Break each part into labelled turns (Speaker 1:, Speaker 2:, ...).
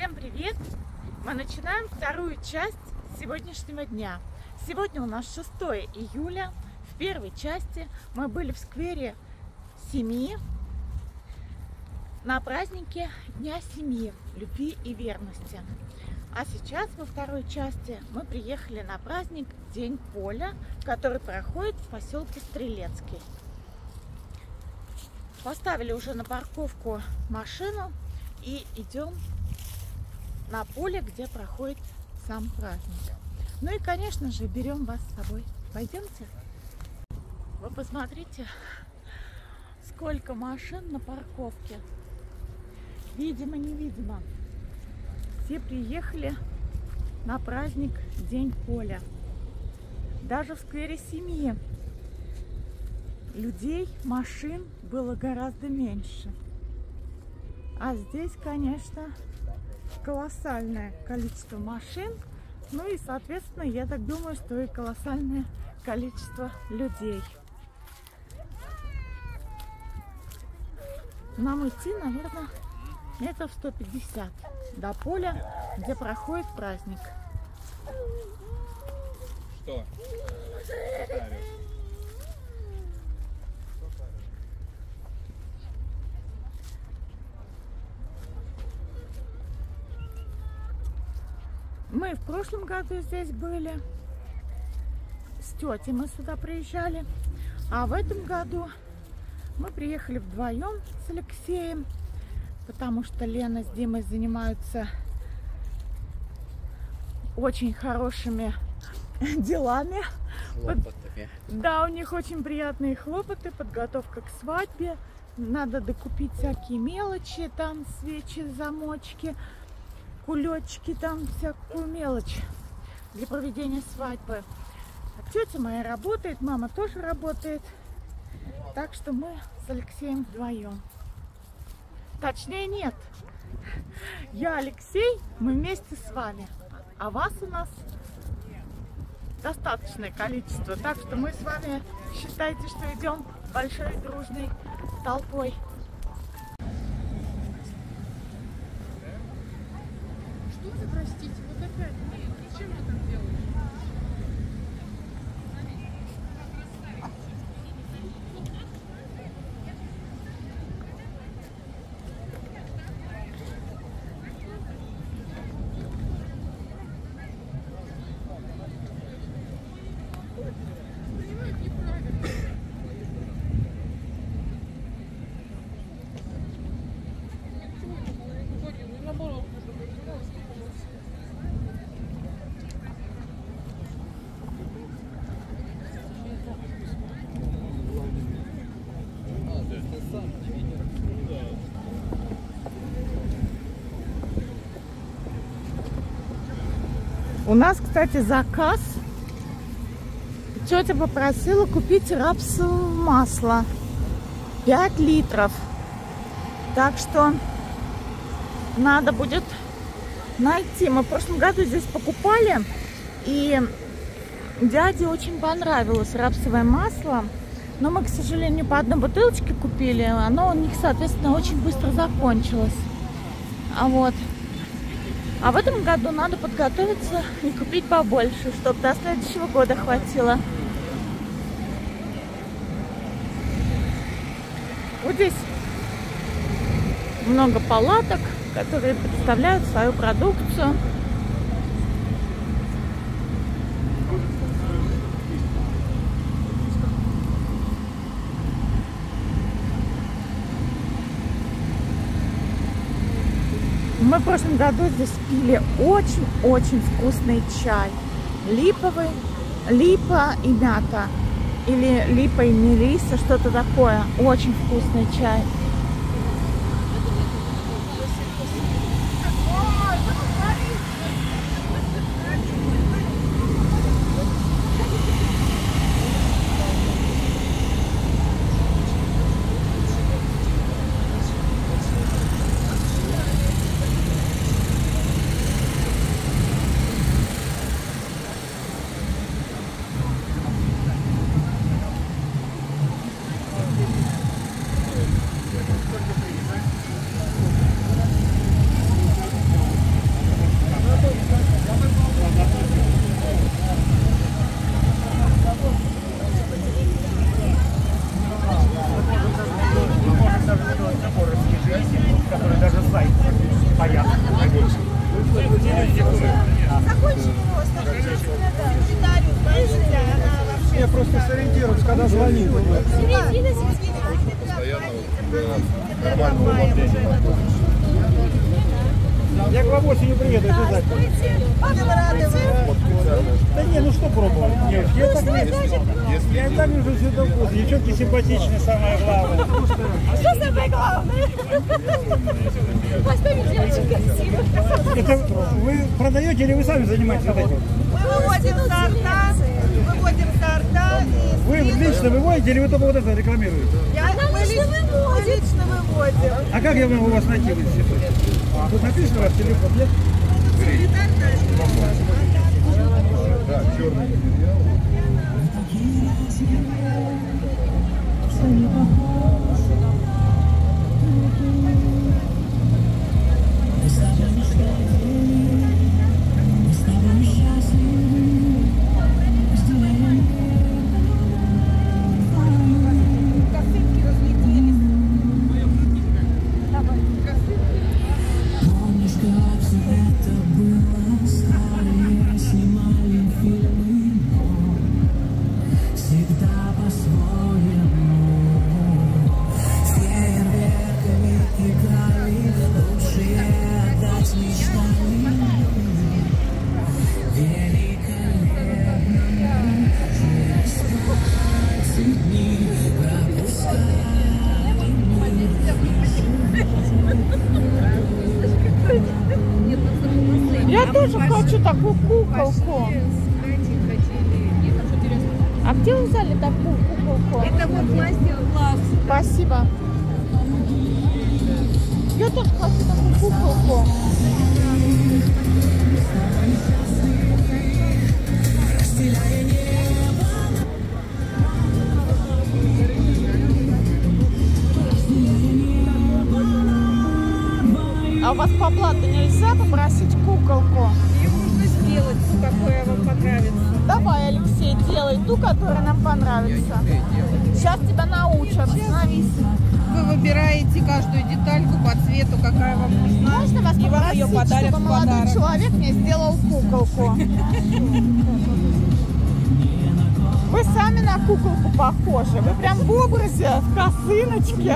Speaker 1: Всем привет! Мы начинаем вторую часть сегодняшнего дня. Сегодня у нас 6 июля. В первой части мы были в сквере семьи на празднике Дня семьи, любви и верности. А сейчас во второй части мы приехали на праздник День поля, который проходит в поселке Стрелецкий. Поставили уже на парковку машину и идем на поле, где проходит сам праздник. Ну и, конечно же, берем вас с собой. Пойдемте. Вы посмотрите, сколько машин на парковке. Видимо-невидимо. Все приехали на праздник День поля. Даже в сквере семьи людей, машин было гораздо меньше. А здесь, конечно, колоссальное количество машин. Ну и, соответственно, я так думаю, что и колоссальное количество людей. Нам идти, наверное, метров 150 до поля, где проходит праздник.
Speaker 2: Что?
Speaker 1: Мы в прошлом году здесь были, с тетей мы сюда приезжали, а в этом году мы приехали вдвоем с Алексеем, потому что Лена с Димой занимаются очень хорошими делами.
Speaker 2: Хлопотами.
Speaker 1: Да, у них очень приятные хлопоты, подготовка к свадьбе, надо докупить всякие мелочи, там свечи, замочки, кулечки, там всякую мелочь для проведения свадьбы. Тетя моя работает, мама тоже работает, так что мы с Алексеем вдвоем. Точнее, нет, я, Алексей, мы вместе с вами, а вас у нас достаточное количество, так что мы с вами, считайте, что идем большой дружной толпой.
Speaker 3: Что за, простите, вот опять? Нет, зачем я так делаю? Понимаете, неправильно. Наоборот,
Speaker 1: У нас, кстати, заказ. Тетя попросила купить рапсовое масло 5 литров. Так что надо будет найти. Мы в прошлом году здесь покупали, и дяде очень понравилось рапсовое масло. Но мы, к сожалению, по одной бутылочке купили. Оно у них, соответственно, очень быстро закончилось. А в этом году надо подготовиться и купить побольше, чтобы до следующего года хватило. Вот здесь много палаток, которые представляют свою продукцию. Мы в прошлом году здесь пили очень-очень вкусный чай. Липовый, липа и мята. Или липа и мелисса, что-то такое. Очень вкусный чай.
Speaker 4: Понятно. Я просто сориентируюсь, когда звонит.
Speaker 2: Постоянно нормального владения.
Speaker 4: Я к вам осенью приеду обязательно. Да не, ну что пробовать? Нет, я так не я и так уже сюда вкус. Девчонки симпатичные, самое главное.
Speaker 1: Что самое главное? Поставить девочек красивых.
Speaker 4: Это вы продаете или вы сами занимаетесь вот этим?
Speaker 5: Мы выводим сорта.
Speaker 4: Вы лично выводите или вы только вот это рекламируете?
Speaker 5: Мы лично выводим.
Speaker 4: А как я могу вас найти в институте? Тут написано у вас телефон, нет?
Speaker 5: Секретарь наш.
Speaker 2: Да, черный материал.
Speaker 1: Я тоже хочу такую куколку. А где вы взяли такую куколку?
Speaker 5: Это вот мастер-класс.
Speaker 1: Спасибо. Я тоже хочу такую куколку. А у вас по блату нельзя попросить куколку?
Speaker 5: Ее можно сделать, ту, какая вам понравится.
Speaker 1: Давай, Алексей, делай ту, которая нам понравится. Сейчас тебя научат. Становись.
Speaker 5: Вы выбираете каждую детальку по цвету, какая вам нужна.
Speaker 1: Можно вас
Speaker 5: и вам ее
Speaker 1: попросить,
Speaker 5: подарят
Speaker 1: чтобы
Speaker 5: в
Speaker 1: молодой
Speaker 5: подарок.
Speaker 1: человек мне сделал куколку? Вы сами на куколку похожи. Вы прям в образе, в косыночке.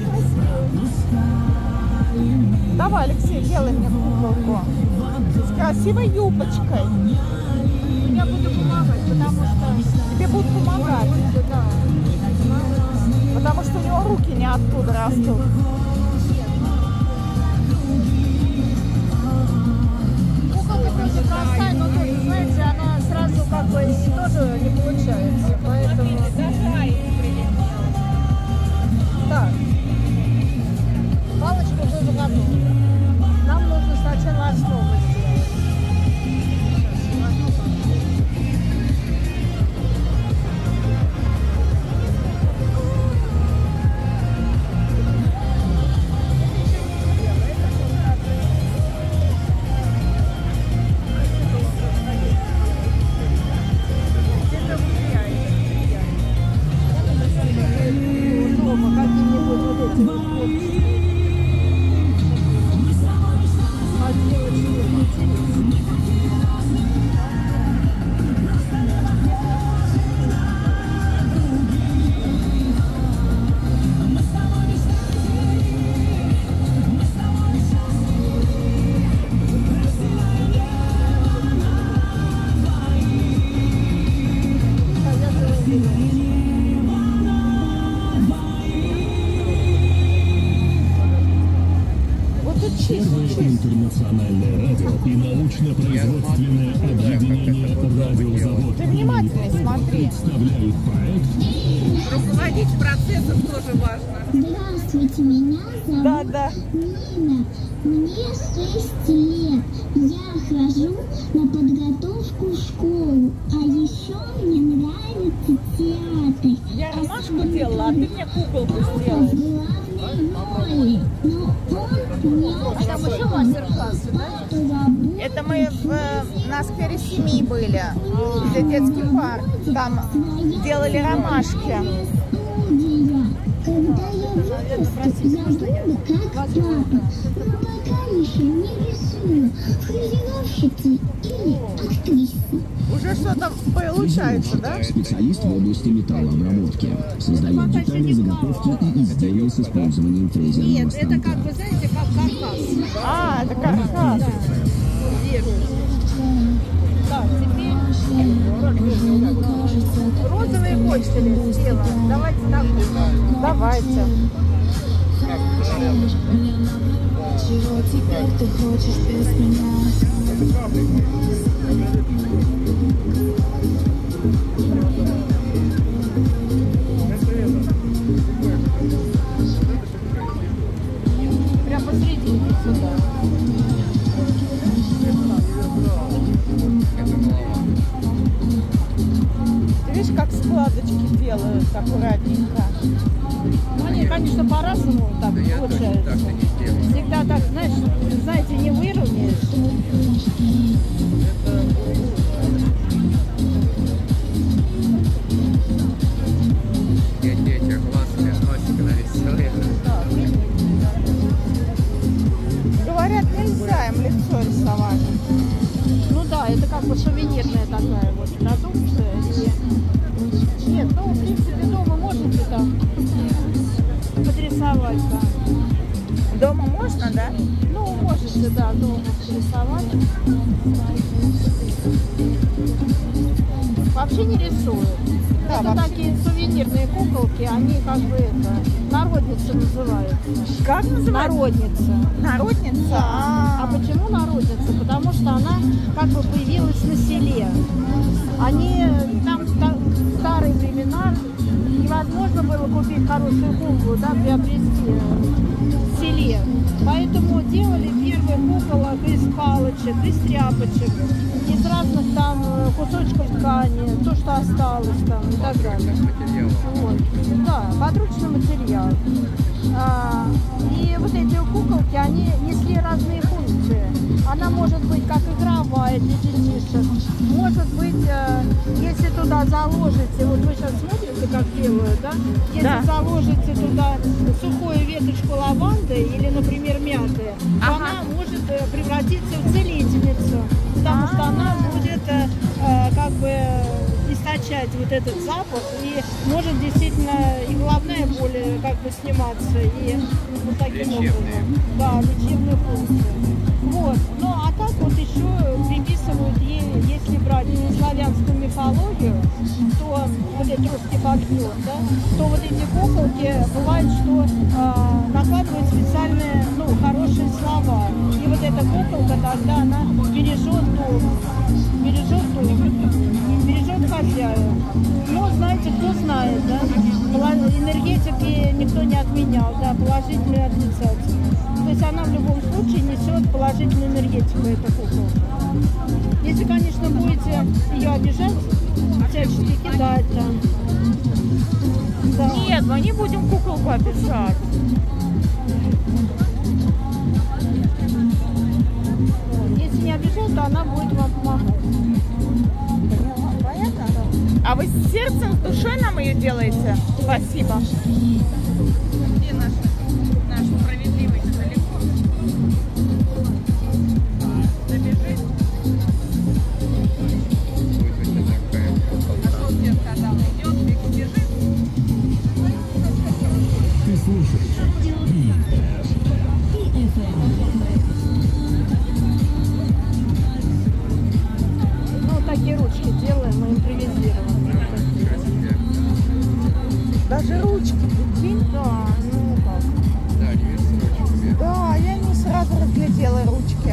Speaker 1: Давай, Алексей, делай мне куколку с красивой юбочкой.
Speaker 5: Я буду помогать, потому что
Speaker 1: Тебе будут помогать.
Speaker 5: да.
Speaker 1: Потому что у него руки не оттуда растут.
Speaker 5: Куколка тоже простая, но тоже, знаете, она сразу как бы и тоже не получается. Поэтому... Так. Палочку уже заготовили. Нам нужно сначала основу сделать.
Speaker 6: Интернациональное радио и научно-производственное объединение радиозавод
Speaker 1: Ты внимательно смотри.
Speaker 6: представляют проект
Speaker 5: Руководить процессом тоже важно.
Speaker 7: Здравствуйте, меня зовут
Speaker 1: Да.
Speaker 7: Нина. Мне 6 лет. Я хожу на подготовку в школу. А еще мне нравится театр.
Speaker 1: Я ромашку делала, а ты мне куколку сделай.
Speaker 7: Главной роли. Но он не
Speaker 1: Там еще мастер-классы, да? Это мы на сквере семьи были, где детский парк. Там делали ромашки.
Speaker 7: Когда я вырасту, я буду как папа. Но пока еще М, фрезеровщицы или актрисы.
Speaker 1: Уже что-то получается, да?
Speaker 8: Специалист в области металлообработки. Создает детали, заготовки и изделия с использованием фрезерного
Speaker 5: Нет, это
Speaker 8: станка.
Speaker 5: как бы, знаете, как каркас.
Speaker 1: А, это каркас.
Speaker 5: Да, теперь розовые кочки сделаем. Давайте так.
Speaker 1: Давайте.
Speaker 9: Чего теперь ты хочешь без меня?
Speaker 5: Прям посередине сюда.
Speaker 1: Ты видишь, как складочки делают аккуратненько.
Speaker 5: Ну, они, конечно, по-разному так получается. Всегда так, знаете, не выровняешь.
Speaker 1: Говорят, нельзя им лицо рисовать.
Speaker 5: Ну да, это как бы сувенирная такая вот продукция. И... Нет, ну, в принципе, дома можете там подрисовать, да.
Speaker 1: Дома можно, да?
Speaker 5: Ну, можете, да, дома подрисовать. Вообще не рисуют.
Speaker 1: Да,
Speaker 5: Это
Speaker 1: вообще.
Speaker 5: такие сувенирные куколки, они как бы это, народница называются.
Speaker 1: Как называется?
Speaker 5: Народница.
Speaker 1: Народница?
Speaker 5: А почему народница? Потому что она как бы появилась на селе. Они там в старые времена невозможно было купить хорошую куклу, да, приобрести в селе. Поэтому делали первых куколок из палочек, из тряпочек, из разных там кусочков ткани, то, что осталось там и так далее. Вот. Да, подручный материал. И вот эти куколки, они несли разные функции. Она может быть как игровая для детишек, может быть, если туда заложите, вот вы сейчас смотрите, как делают, да? Если заложите туда сухую веточку лаванды или, например, мяты, то она может превратиться в целительницу, потому что она будет как бы источать вот этот запах и может действительно и головная боль как бы сниматься и вот таким образом. Да, лечебную функцию. Вот. Ну а так вот еще приписывают ей, если брать славянскую мифологию, то вот этот русский фольклор, да, то вот эти куколки бывает, что накладывают специальные, ну, хорошие слова. И вот эта куколка тогда она бережет дом, бережет хозяев. Но знаете, кто знает, да? Энергетики никто не отменял, да, положительную и отрицательную. То есть она в любом случае несет положительную энергетику, эта куколка. Если, конечно, будете ее обижать, всячески кидать там. Да.
Speaker 1: Нет, мы не будем куколку обижать.
Speaker 5: Если не обижать, то она будет вам помогать.
Speaker 1: Понятно? А вы с сердцем, с душой нам ее делаете? Спасибо.
Speaker 3: Где наш справедливый недалеко? Добежит. А что тебе сказал? Идет, бежит.
Speaker 6: Ты слушаешь
Speaker 5: Ну, такие ручки делаем, мы импровизируем.
Speaker 1: Даже ручки, прикинь?
Speaker 5: Да, ну как.
Speaker 1: Да, я не сразу разглядела ручки.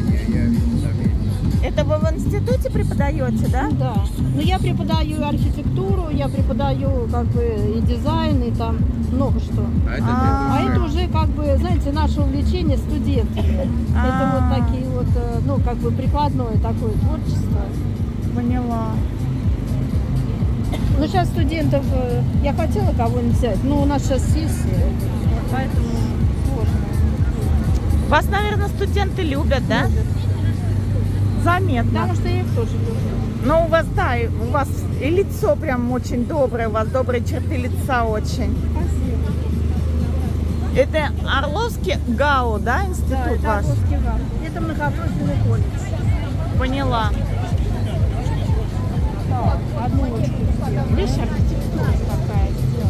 Speaker 1: Это вы в институте преподаете, да?
Speaker 5: Да. Но я преподаю и архитектуру, я преподаю как бы и дизайн, и там много что. А это уже как бы, знаете, наше увлечение студентами. Это вот такие вот, ну, как бы прикладное такое творчество.
Speaker 1: Поняла.
Speaker 5: Ну, сейчас студентов, я хотела кого-нибудь взять, но у нас сейчас сессия, поэтому сложно.
Speaker 1: Вас, наверное, студенты любят, да? Заметно.
Speaker 5: Потому что я их тоже люблю.
Speaker 1: Но у вас, да, у вас и лицо прям очень доброе, у вас добрые черты лица очень.
Speaker 5: Спасибо.
Speaker 1: Это Орловский ГАУ, да, институт
Speaker 5: Да, это
Speaker 1: ваш?
Speaker 5: Орловский ГАУ. Это многопрофильный колледж.
Speaker 1: Поняла.
Speaker 5: Так, одну ручку сделали. Видишь, архитектура какая.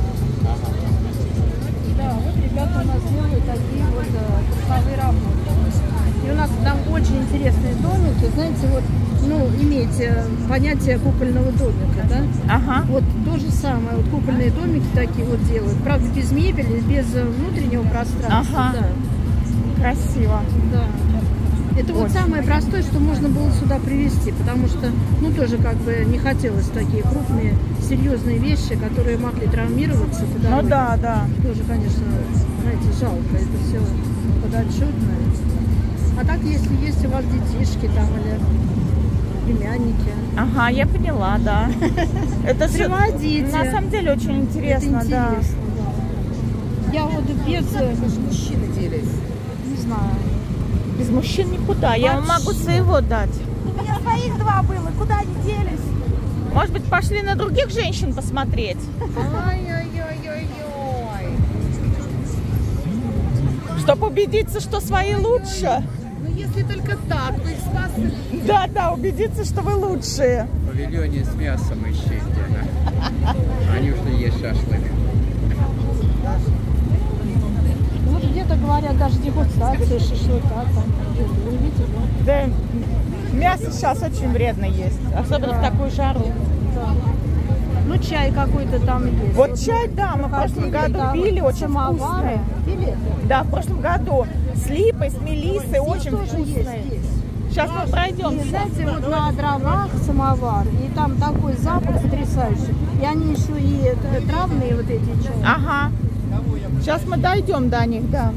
Speaker 5: Да, вот ребята у нас делают такие вот курсовые работы. И у нас там очень интересные домики. Знаете, вот, ну, имеете понятие кукольного домика, да?
Speaker 1: Ага.
Speaker 5: Вот то же самое. Вот кукольные домики такие вот делают. Правда, без мебели, без внутреннего пространства.
Speaker 1: Ага.
Speaker 5: Да.
Speaker 1: Красиво.
Speaker 5: Да. Это вот самое простое, что можно было сюда привезти, потому что, ну, тоже как бы не хотелось такие крупные, серьезные вещи, которые могли травмироваться.
Speaker 1: Ну да, да.
Speaker 5: Тоже, конечно, знаете, жалко, это все подотчетное. А так, если есть у вас детишки там или племянники.
Speaker 1: Ага, я поняла, да. Это
Speaker 5: Приводите.
Speaker 1: На самом деле очень интересно,
Speaker 5: Это
Speaker 1: да.
Speaker 5: интересно, да. Я вот без мужчины делюсь. Не знаю.
Speaker 1: Без мужчин никуда. Я вам могу своего дать.
Speaker 5: У меня своих 2 было, куда они делись?
Speaker 1: Может быть, пошли на других женщин посмотреть?
Speaker 3: Ой-ой-ой-ой-ой.
Speaker 1: Чтобы убедиться, что свои лучше.
Speaker 3: Ну если только так, вы их спасли.
Speaker 1: Да, да, убедиться, что вы лучшие.
Speaker 10: В павильоне с мясом ищите. Они уже есть шашлык.
Speaker 5: Вот где-то говорят, даже дегустация шашлыка там. Вы видите, да?
Speaker 1: Да, мясо сейчас очень вредно есть, особенно в такую жару.
Speaker 5: Да. Ну, чай какой-то там есть.
Speaker 1: Вот чай, да, мы в прошлом году пили, очень
Speaker 5: самовары.
Speaker 1: вкусный.
Speaker 5: Пили?
Speaker 1: Да, в прошлом году с липой, с мелиссой,
Speaker 5: Здесь
Speaker 1: очень
Speaker 5: тоже
Speaker 1: вкусный.
Speaker 5: есть.
Speaker 1: Сейчас мы пройдем.
Speaker 5: И знаете, вот на дровах самовар, и там такой запах потрясающий. И они еще и травные вот эти чаи.
Speaker 1: Ага. Сейчас мы дойдем до них, да.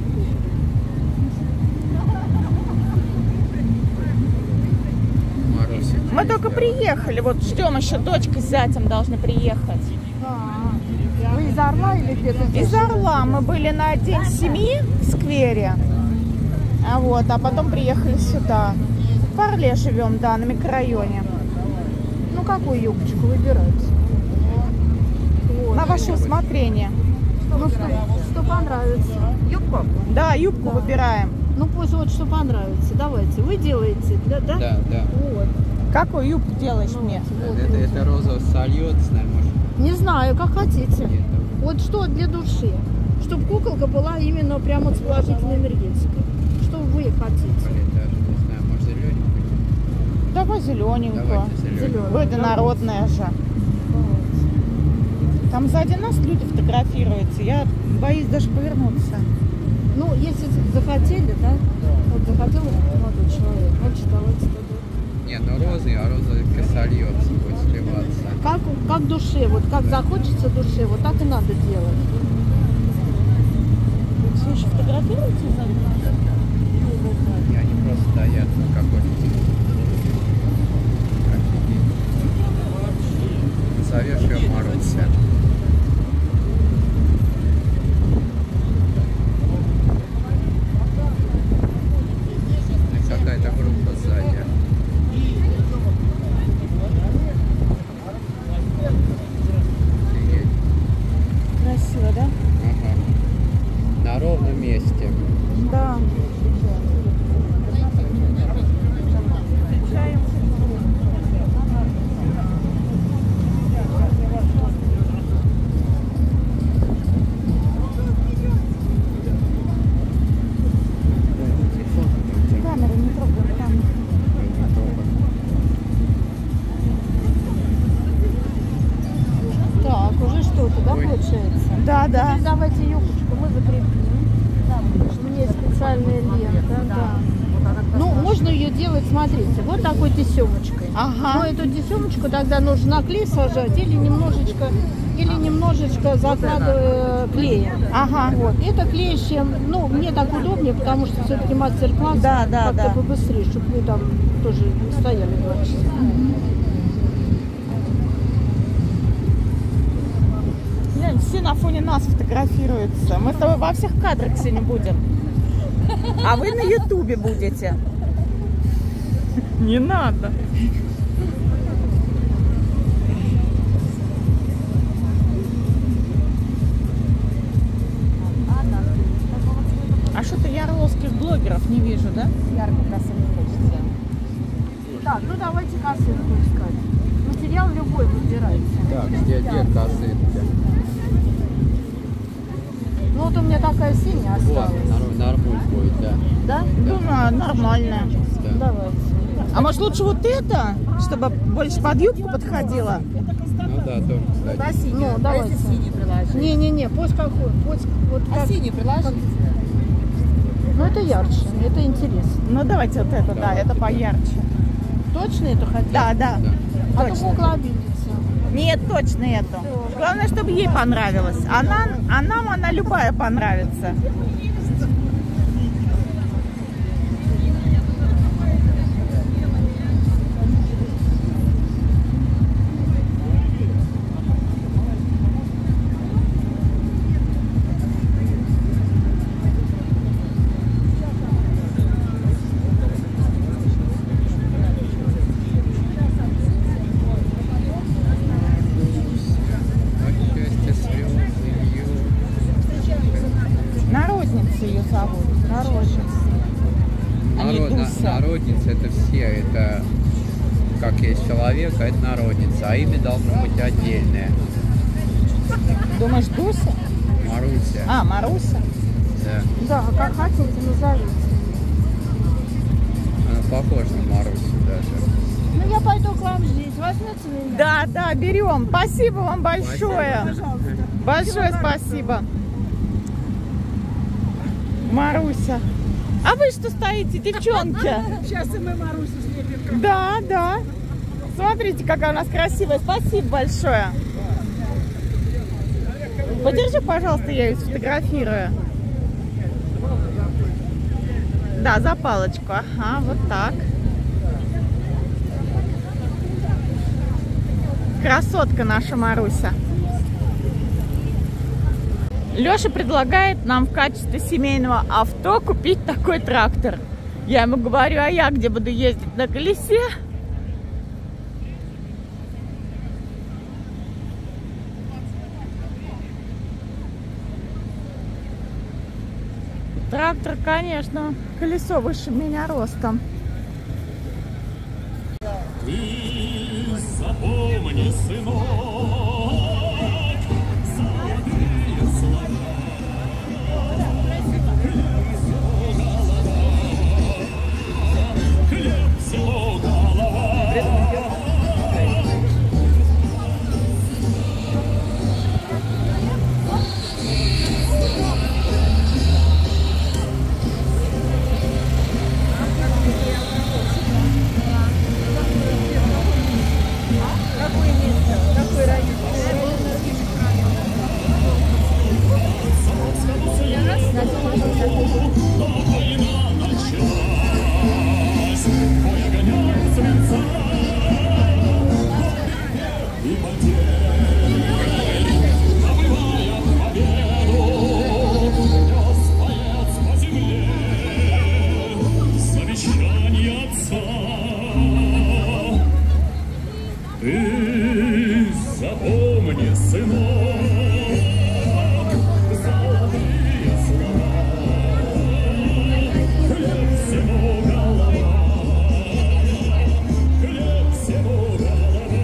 Speaker 10: Марусик.
Speaker 1: Мы только приехали, вот ждем еще, дочка с зятем должны приехать.
Speaker 5: Вы из Орла или где-то здесь?
Speaker 1: Из Орла мы были на День семьи в сквере, а потом приехали сюда. В Орле живем, да, на микрорайоне.
Speaker 5: Ну, какую юбочку выбирать? Вот.
Speaker 1: На ваше усмотрение.
Speaker 5: Ну, что понравится. Юбку?
Speaker 1: Да, юбку выбираем.
Speaker 5: Ну, пусть вот что понравится. Давайте, вы делаете, да?
Speaker 10: Да, да.
Speaker 5: Вот.
Speaker 1: Какую юбку делаешь мне?
Speaker 10: Это розово сольется, может.
Speaker 5: Не знаю, как хотите.
Speaker 10: Нет.
Speaker 5: Вот что для души. Чтобы куколка была именно прямо с положительной энергетикой. Что вы хотите?
Speaker 10: Даже не знаю, может зелененькую.
Speaker 1: Давай зелененькую.
Speaker 10: Давайте зелененькую.
Speaker 1: Вы народная же. Там сзади нас люди фотографируются. Я боюсь даже повернуться.
Speaker 5: Ну, если захотели, да? Вот захотел молодой человек, значит, давайте тогда.
Speaker 10: Не, ну розовый сольется, будет сливаться.
Speaker 5: Как душе, вот как захочется душе, вот так и надо делать.
Speaker 1: Вы еще фотографируете сзади нас?
Speaker 10: И они просто стоят на какой-то. Назовешь ее Маруся. Какая-то группа сзади. Офигеть.
Speaker 1: Красиво, да?
Speaker 10: Ага. На ровном месте.
Speaker 1: Да. Камеру не трогай, камеру.
Speaker 5: Так, уже что-то, да,
Speaker 10: Ой.
Speaker 5: получается?
Speaker 1: Да, да.
Speaker 5: Теперь давайте юбочку мы закрепим. У меня есть специальная лента, да. Ну, можно ее делать, смотрите, вот такой тесемочкой.
Speaker 1: Ага.
Speaker 5: Но эту тесемочку тогда нужно на клей сажать или немножечко закладывая клея.
Speaker 1: Ага.
Speaker 5: Вот. Это клеящее, ну, мне так удобнее, потому что все-таки мастер-класс
Speaker 1: Да, да,
Speaker 5: как-то
Speaker 1: да.
Speaker 5: побыстрее, чтобы вы там тоже не стояли 2 часа.
Speaker 1: Глянь, все на фоне нас фотографируются. Мы с тобой во всех кадрах сегодня будем. А вы на Ютубе будете. Не надо. что-то я орловских блогеров не вижу, да?
Speaker 5: Ярко косы не хочется. Так, ну давайте косы искать. Материал любой выбирайте.
Speaker 10: Так, где косы?
Speaker 5: Ну вот у меня такая синяя осталась.
Speaker 10: Вот, нормуль будет, да.
Speaker 5: Да?
Speaker 1: Думаю, нормальная.
Speaker 10: Да.
Speaker 5: Давайте.
Speaker 1: А может лучше вот это, чтобы больше под юбку подходило?
Speaker 10: Ну да, тоже, кстати.
Speaker 5: Ну, давайте.
Speaker 3: синий приложить?
Speaker 5: Не, пусть какой. Пусть, вот
Speaker 3: А
Speaker 5: как...
Speaker 3: синий приложить?
Speaker 5: Ну это ярче, это интересно.
Speaker 1: Ну давайте вот это, да, это поярче.
Speaker 5: Точно это хотите?
Speaker 1: Да, да.
Speaker 5: А то
Speaker 1: Точно.
Speaker 5: кукла обидится.
Speaker 1: Нет, точно эту. Главное, чтобы ей понравилось. А нам она любая понравится. Народница ее зовут. Народница. А не Дуся.
Speaker 10: Народница это все, это как есть человек, а это народница, а имя должно быть отдельное.
Speaker 1: Думаешь, Дуся?
Speaker 10: Маруся.
Speaker 1: А, Маруся?
Speaker 10: Да.
Speaker 5: Да, как хотите, назовите.
Speaker 10: Она похожа на Марусю даже.
Speaker 5: Ну я пойду к вам жить. Возьмете меня?
Speaker 1: Да, да, берем. Спасибо вам большое. Большое спасибо. Маруся. А вы что стоите, девчонки?
Speaker 3: Сейчас и мы Марусю слепим.
Speaker 1: Да, да. Смотрите, какая у нас красивая. Спасибо большое. Подержи, пожалуйста, я ее сфотографирую. Да, за палочку. Ага, вот так. Красотка наша Маруся. Леша предлагает нам в качестве семейного авто купить такой трактор. Я ему говорю, а я где буду ездить на колесе? Трактор, конечно, колесо выше меня ростом.
Speaker 6: Ты запомни, сынок, золотые слова. Хлеб всего голова. Ты запомни, сынок, золотые слова. Хлеб всему голова, хлеб всему голова.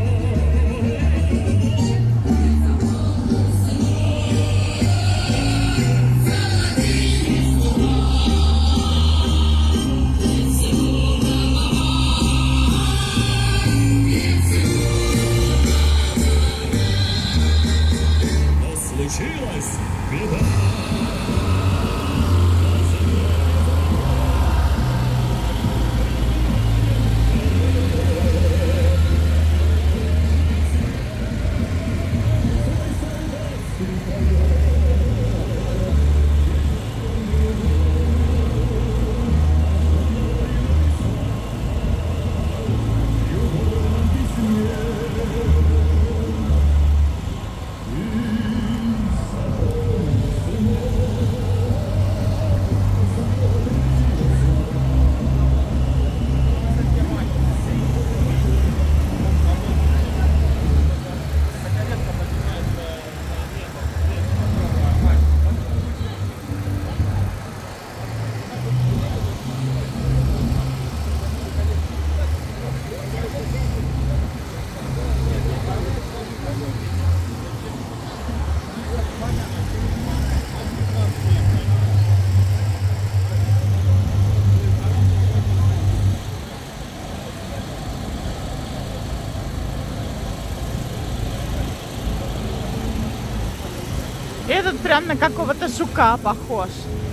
Speaker 1: прям на какого-то жука похож.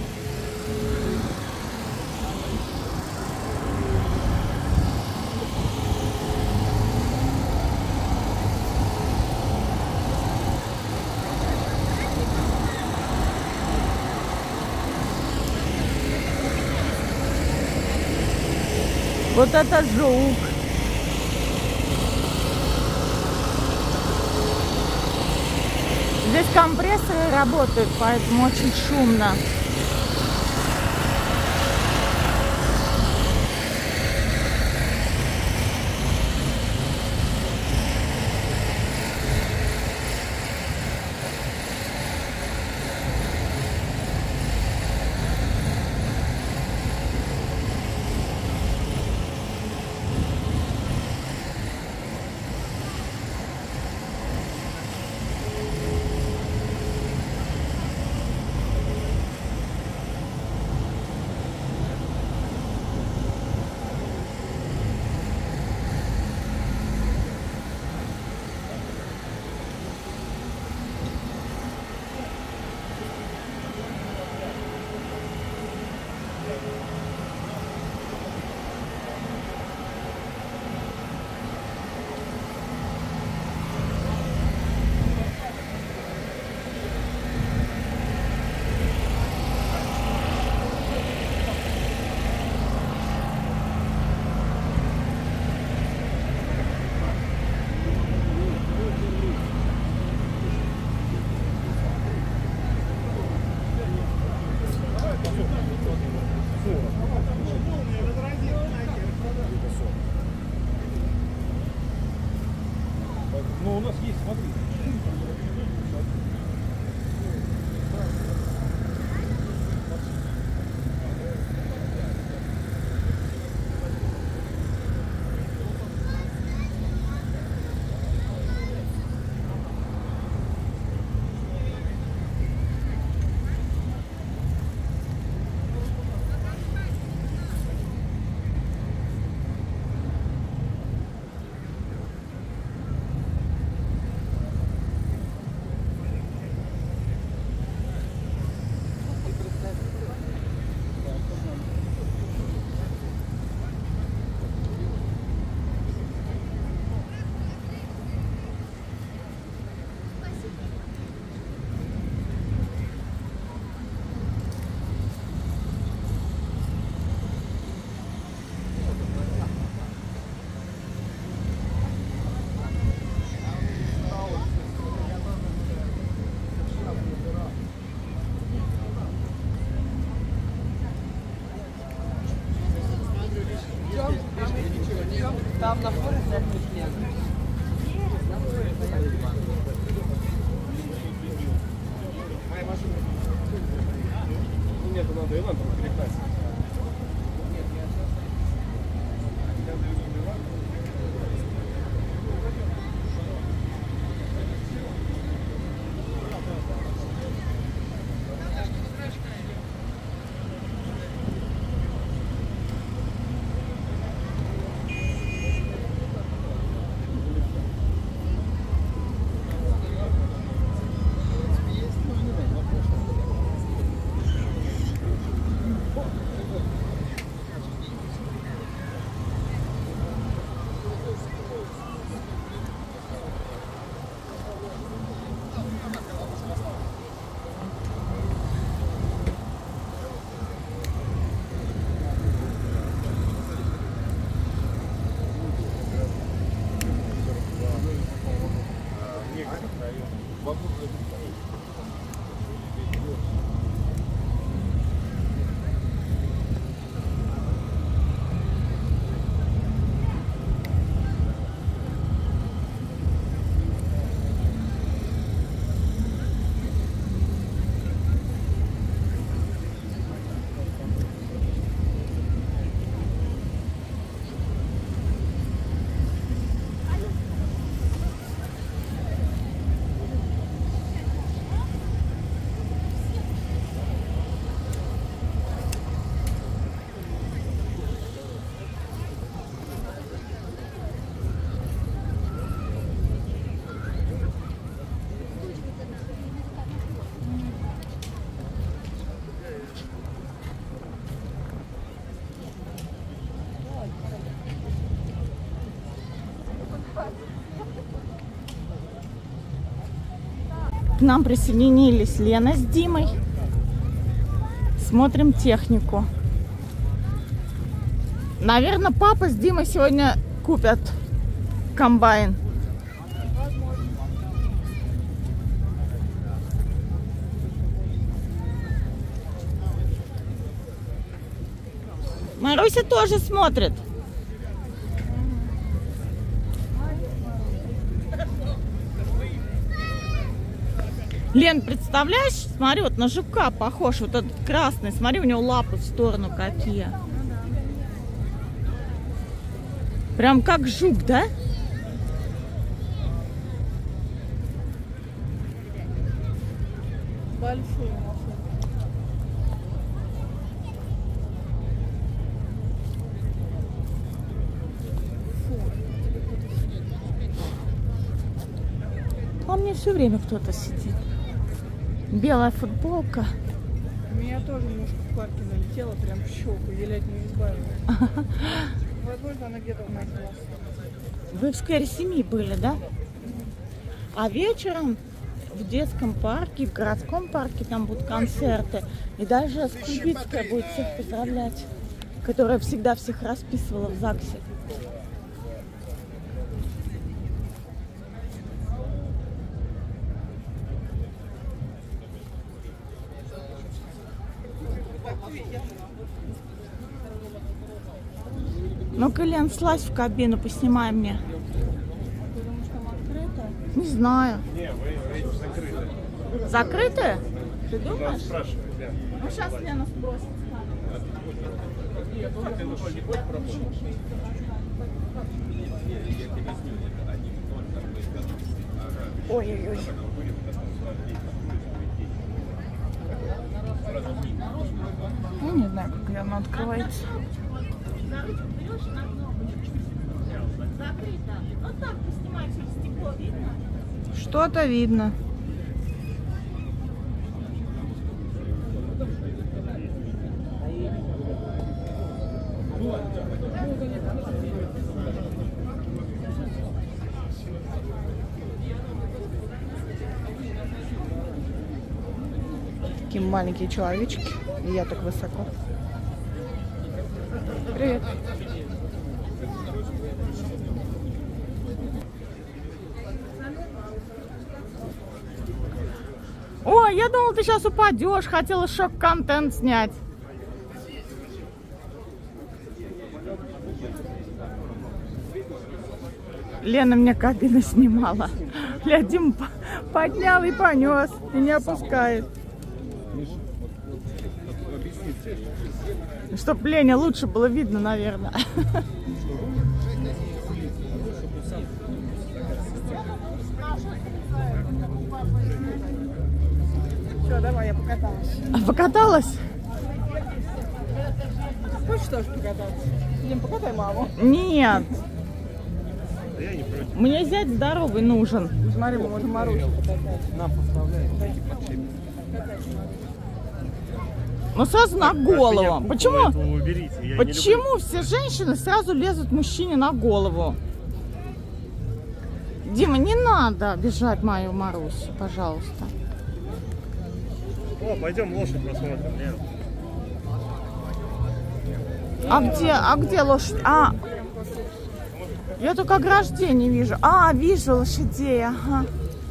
Speaker 1: Вот это жук. Здесь компрессоры работают, поэтому очень шумно.
Speaker 4: Ну, у нас есть, смотри.
Speaker 10: Там на фоне задний снег.
Speaker 2: Нет, надо и надо перекрасить.
Speaker 1: К нам присоединились Лена с Димой. Смотрим технику. Наверное, папа с Димой сегодня купят комбайн. Маруся тоже смотрит. Лен, представляешь, смотри, вот на жука похож, вот этот красный, смотри, у него лапы в сторону какие. Прям как жук, да?
Speaker 3: Большой машина.
Speaker 1: А мне все время кто-то сидит. Белая футболка.
Speaker 3: Меня тоже немножко в парке налетела, прям в щеку, еле от нее избавилась. Возможно, она где-то у нас была.
Speaker 1: Вы в сквере 7 были, да? А вечером в детском парке, в городском парке там будут концерты. И даже Скульбицкая будет всех поздравлять, которая всегда всех расписывала в ЗАГСе. Ну-ка, Лен, слазь в кабину, поснимай мне.
Speaker 3: Потому что там открыто.
Speaker 1: Не знаю.
Speaker 2: Не, вы закрыты.
Speaker 1: Закрыты? Ты думаешь?
Speaker 2: Спрашивай, да.
Speaker 1: Ну, сейчас Лена спросит. Ой-ой-ой.
Speaker 3: Я не знаю, как она открывается.
Speaker 1: Закрыто. Вот так поснимай через стекло, видно?
Speaker 3: Что-то видно. Такие маленькие человечки. И я так высоко. Привет.
Speaker 1: Ой, я думала, ты сейчас упадешь. Хотела шок-контент снять. Лена мне кабину снимала. Ля, Дим поднял и понес. И не опускает. Чтоб Лене лучше было видно, наверное.
Speaker 3: Все, давай, я покаталась.
Speaker 1: А покаталась?
Speaker 3: Хочешь тоже покататься? Дим, покатай маму.
Speaker 1: Нет. Мне зять здоровый нужен.
Speaker 3: Смотри, мы можем Марусю покатать. Нам поставляют.
Speaker 1: Ну сразу на голову. Почему все женщины сразу лезут мужчине на голову? Дима, не надо обижать мою Марусю, пожалуйста.
Speaker 4: О, пойдем лошадь посмотрим. Нет.
Speaker 1: А где лошадь? А, я только ограждение вижу. А, вижу лошадей, ага.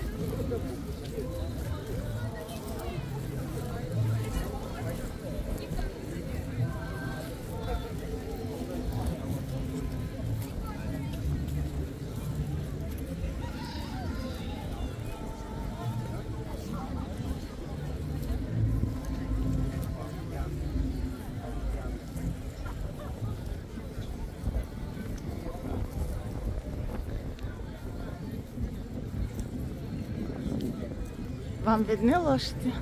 Speaker 1: Вам видны лошади?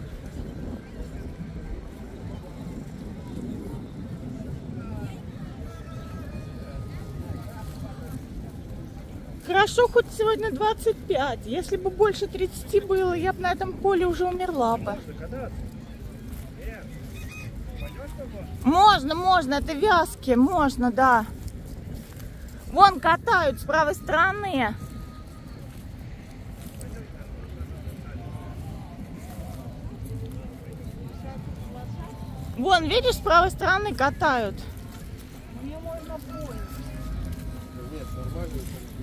Speaker 1: Хорошо, хоть сегодня 25. Если бы больше 30 было, я бы на этом поле уже умерла бы. Можно, это вязки, можно, да. Вон катают с правой стороны. Вон, видишь, с правой стороны катают.
Speaker 3: Мне можно поезд.
Speaker 2: Нет, нормально.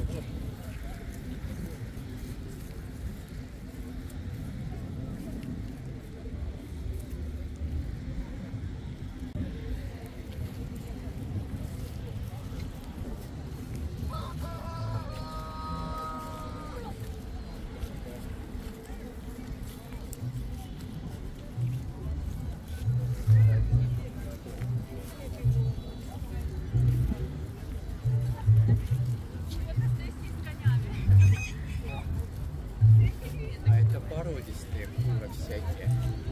Speaker 10: А это породистые куры всякие.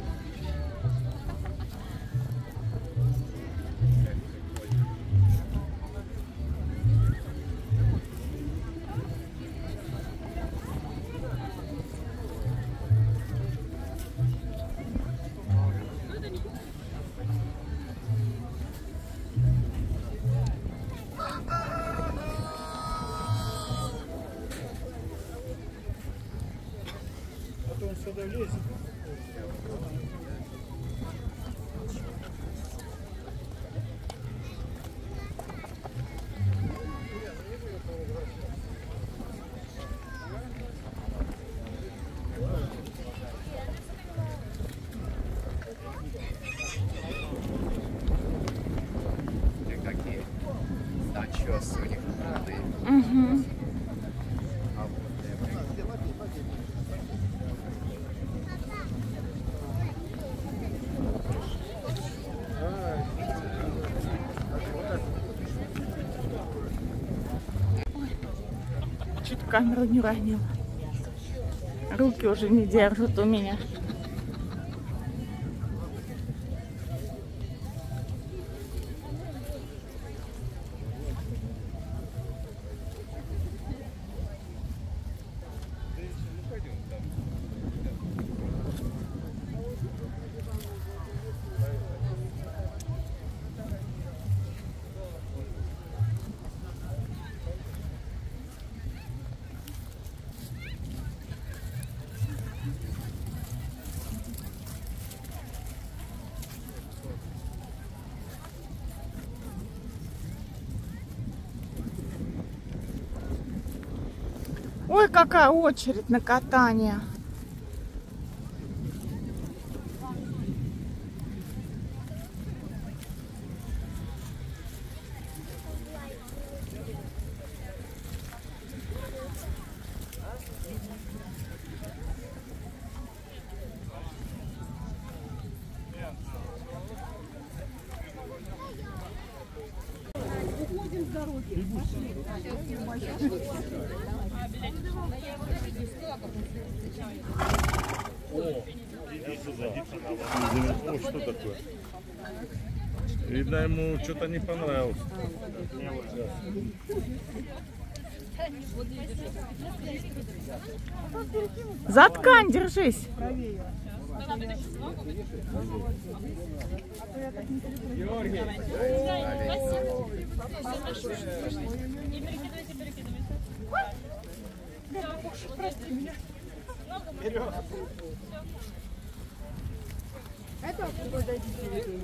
Speaker 4: А то он сюда лезет.
Speaker 10: И какие начесы у них крутые.
Speaker 1: Угу.
Speaker 10: А вот это.
Speaker 1: Чуть камеру не уронила. Руки уже не держат у меня. Ой, какая очередь на катание.
Speaker 2: Иди сюда. О, что такое? Видно, ему что-то не понравилось.
Speaker 1: За ткань держись.
Speaker 3: Это какой-то детей.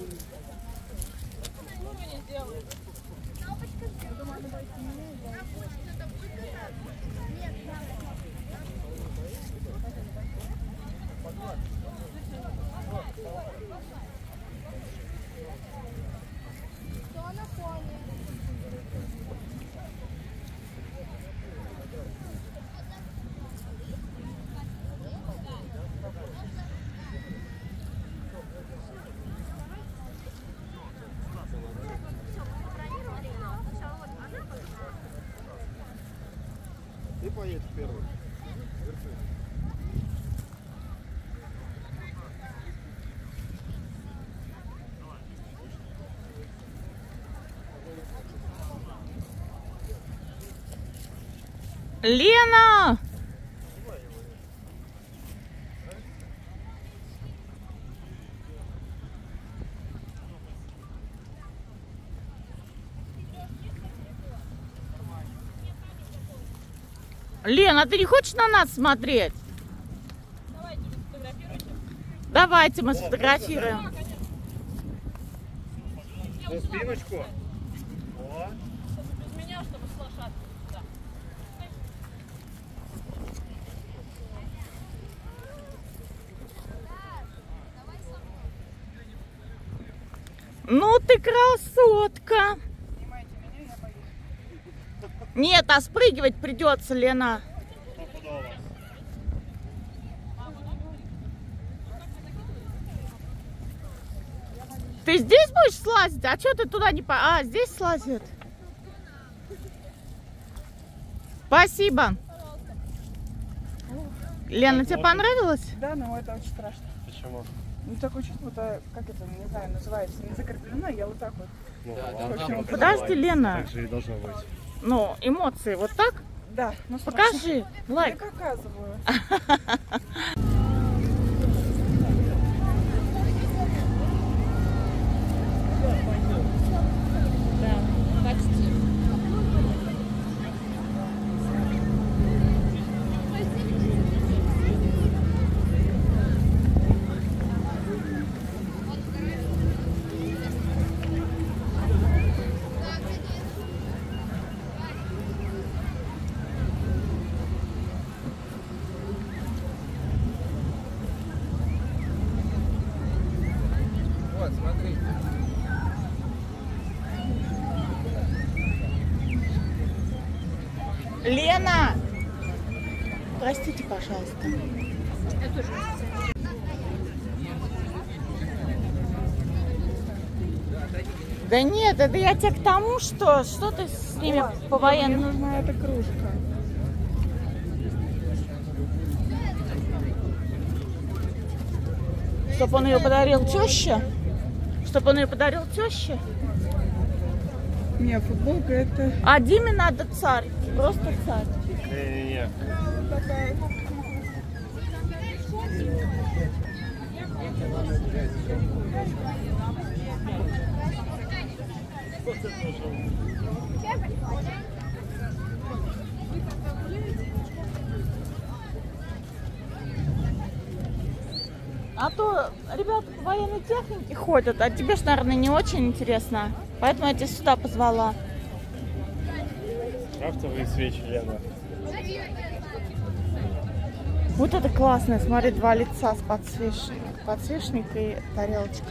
Speaker 2: Ты поедешь первый.
Speaker 1: Лена! Лена, а ты не хочешь на нас смотреть? Давайте мы сфотографируем.
Speaker 4: За спиночку. О.
Speaker 5: Без меня, чтобы с лошадкой. Да.
Speaker 1: Ну ты красотка. Нет, а спрыгивать придется, Лена. Ты здесь будешь слазить? А что ты туда не по... А, здесь слазит. Спасибо. Лена, тебе понравилось?
Speaker 3: Да, но это очень страшно.
Speaker 2: Почему?
Speaker 3: Ну, такое чувство, как это, не знаю, называется, не закреплено, я вот так вот.
Speaker 2: Ну,
Speaker 1: подожди, Лена.
Speaker 2: Так же и должно быть.
Speaker 1: Ну, эмоции вот так?
Speaker 3: Да. Ну,
Speaker 1: покажи. Лайк.
Speaker 3: Я показываю.
Speaker 10: Вот, смотрите.
Speaker 1: Лена! Простите, пожалуйста. Да нет, это я тебе к тому, что ты с ними по военному.
Speaker 3: Мне нужна эта кружка.
Speaker 1: Чтоб он ее подарил теще? Чтоб он ее подарил теще?
Speaker 3: Не, футболка это...
Speaker 1: А Диме надо царь. Просто царь.
Speaker 2: Не-не-не.
Speaker 3: Такая...
Speaker 1: А то ребята по военной технике ходят, а тебе ж, наверное, не очень интересно. Поэтому я тебя сюда позвала.
Speaker 2: Крафтовые свечи, Лена.
Speaker 1: Вот это классно, смотри, два лица с подсвечником. Подсвечник и тарелочка.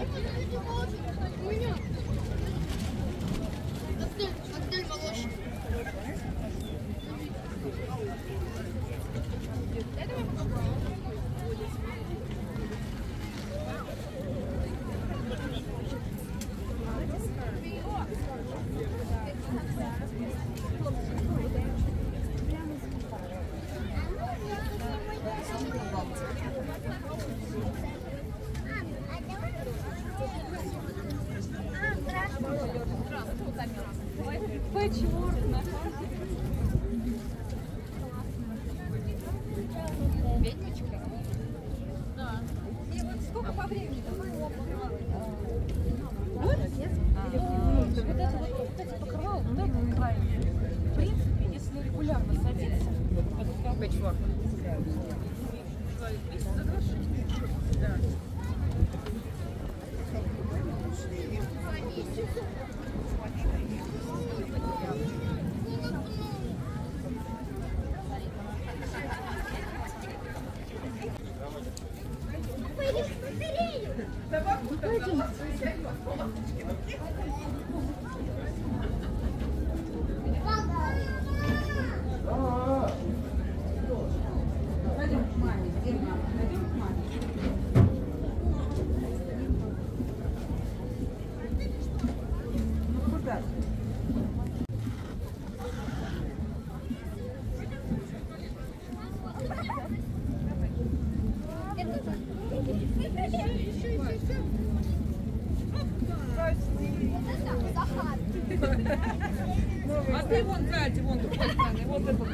Speaker 3: А ты вон сзади, вон тут стороны, вот это.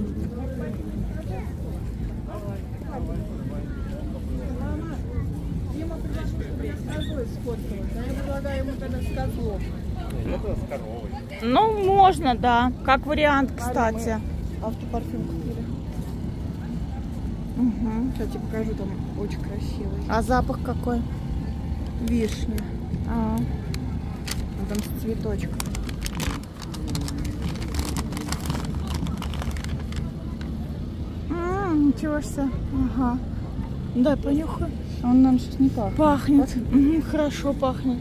Speaker 3: Мама, Дима предложил, чтобы я с козой сфоткалась. А я предлагаю ему тогда с козлом.
Speaker 2: Это с коровой.
Speaker 1: Ну, можно, да. Как вариант, кстати.
Speaker 3: Автопарфюм купили.
Speaker 1: Угу.
Speaker 3: Сейчас тебе покажу, там очень красивый.
Speaker 1: А запах какой?
Speaker 3: Вишня.
Speaker 1: А.
Speaker 3: Там с цветочком.
Speaker 1: Ничего себе. Ага. Да, понюхай.
Speaker 3: Он нам сейчас не пахнет.
Speaker 1: Пахнет. Хорошо пахнет.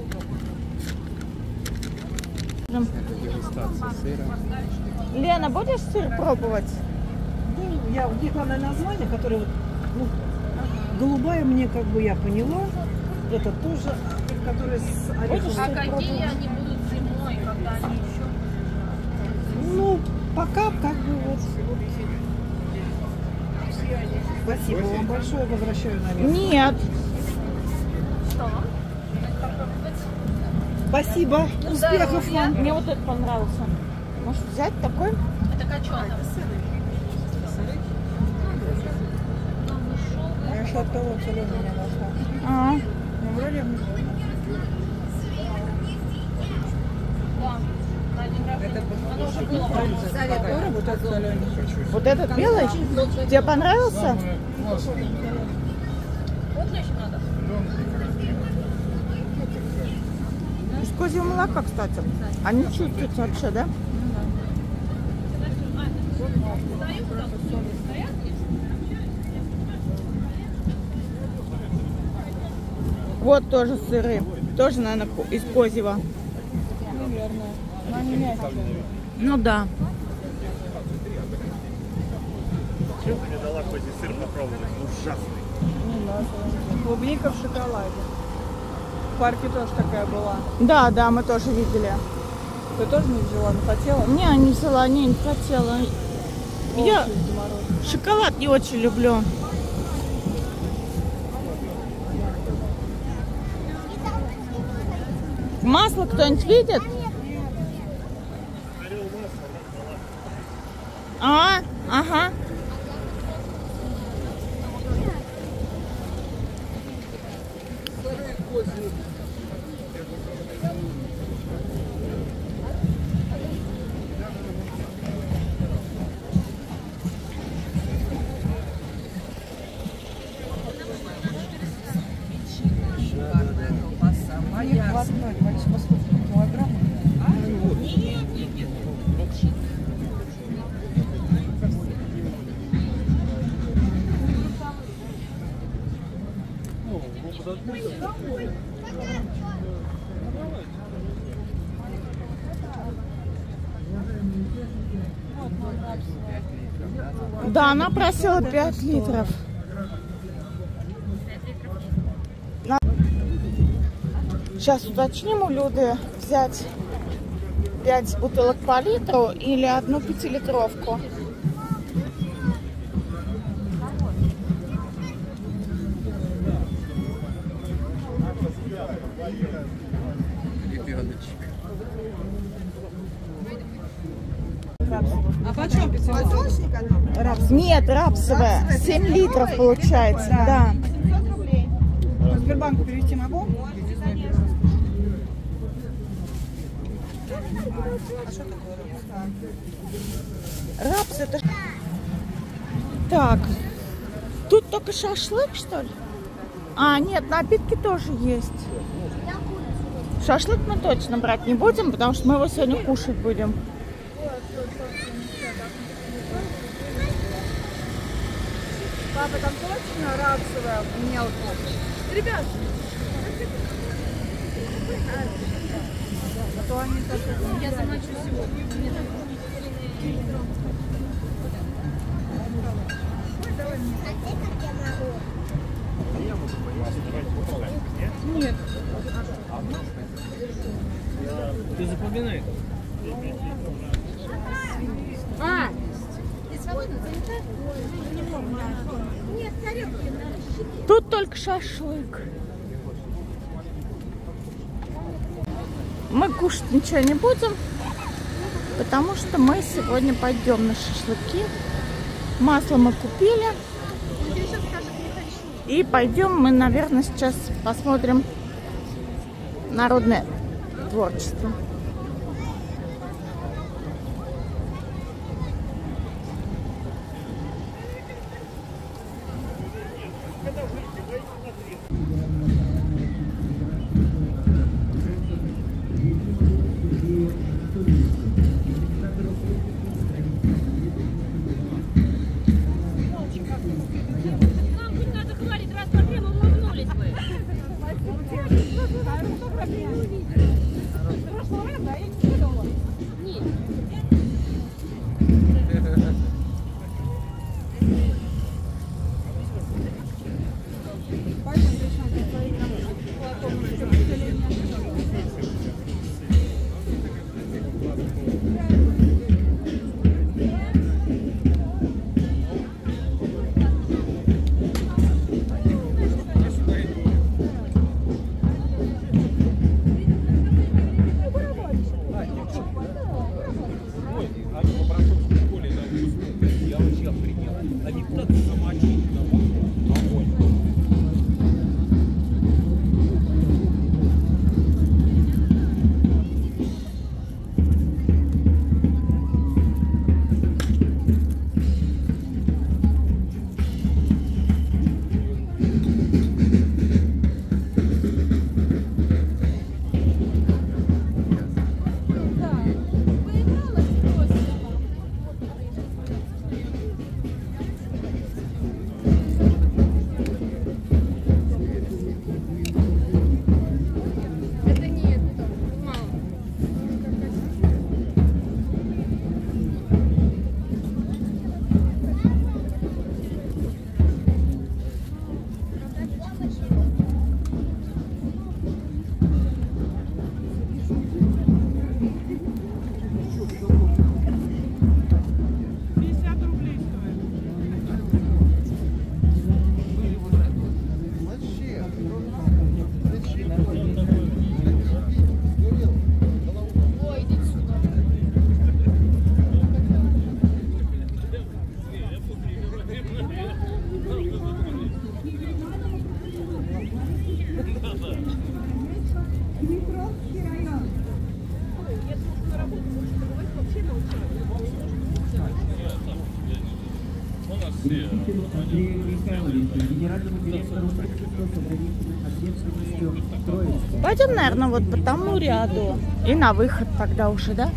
Speaker 10: Дегустация сыра.
Speaker 1: Лена, будешь сыр пробовать?
Speaker 11: Я вот главное название, которое вот, ну, голубая, мне как бы я поняла. Это тоже, который с орехом.
Speaker 5: А какие они будут зимой, когда они еще?
Speaker 11: Ну, пока как бы вот. Спасибо вам большое, возвращаю на место.
Speaker 1: Нет.
Speaker 5: Что?
Speaker 11: Спасибо, успехов вам.
Speaker 1: Мне вот этот понравился. Может взять такой?
Speaker 5: Это каченый.
Speaker 3: А еще от того соленого не нашла. Ну, вроде...
Speaker 1: Вот этот белый? Тебе понравился? Из козьего молока, кстати. Они чувствуются вообще, да? Вот тоже сыры. Тоже, наверное, из козьего.
Speaker 3: Наверное. Но они мягкие.
Speaker 1: Ну да.
Speaker 4: Чем ты мне дала козий сыр попробовать? Ужасный.
Speaker 3: Не надо. Клубника в шоколаде. В парке тоже такая была.
Speaker 1: Да, да, мы тоже видели.
Speaker 3: Ты тоже не взяла, но хотела?
Speaker 1: Не, не взяла, не хотела. Я шоколад не очень люблю. Масло кто-нибудь видит? Ага. Да, она просила 5 литров. Сейчас уточним у Люды, взять 5 бутылок по литру или одну 5-литровку.
Speaker 3: А почем 500?
Speaker 1: Нет, рапсовая. 7 литров получается. Да.
Speaker 3: По Сбербанку перевести могу? А что такое рапс?
Speaker 1: Рапс это... Так. Тут только шашлык, что ли? А, нет, напитки тоже есть. Шашлык мы точно брать не будем, потому что мы его сегодня кушать будем.
Speaker 3: Папа, там точно рапсовая мелкая? Ребят! А то они так... Я замочу сегодня. Нет.
Speaker 4: Ты запоминай.
Speaker 5: А! Ты свободна, занята? Нет, тарелки на...
Speaker 1: Тут только шашлык. Мы кушать ничего не будем, потому что мы сегодня пойдем на шашлыки. Масло мы купили. И пойдем мы, наверное, сейчас посмотрим народное творчество.
Speaker 2: Россия.
Speaker 1: Пойдем, наверное, вот по тому ряду. И на выход тогда уже, да?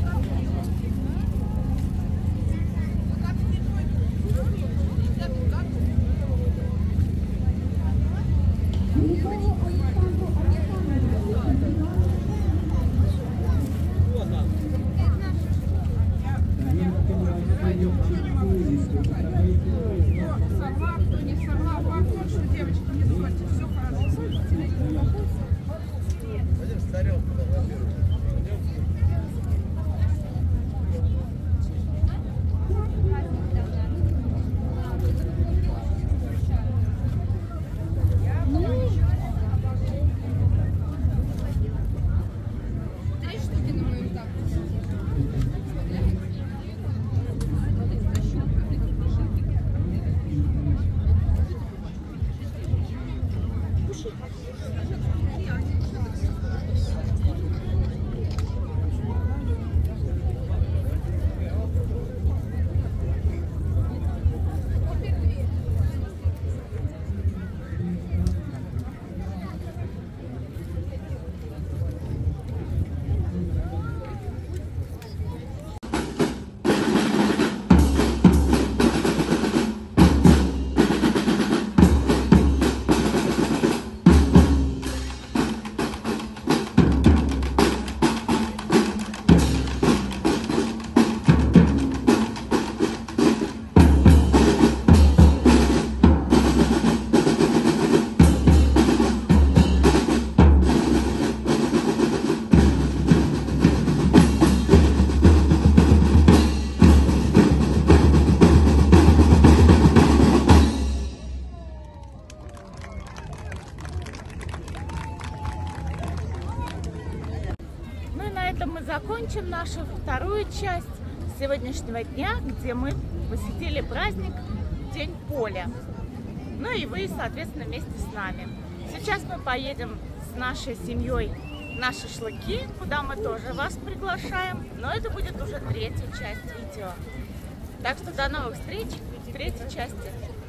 Speaker 1: Мы закончим нашу вторую часть сегодняшнего дня, где мы посетили праздник День поля. Ну и вы, соответственно, вместе с нами. Сейчас мы поедем с нашей семьей на шашлыки, куда мы тоже вас приглашаем. Но это будет уже третья часть видео. Так что до новых встреч в третьей части.